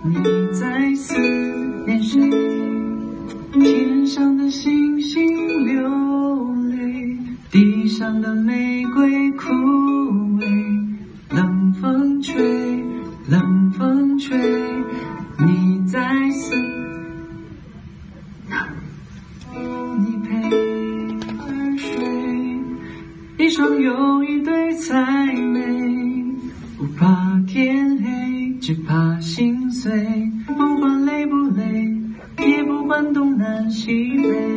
你在思念谁？天上的星星流泪，地上的玫瑰枯萎。冷风吹，冷风吹，你在思你陪儿睡，地上有一对才美，不怕天黑，只怕心碎，不管累不累，也不管东南西北。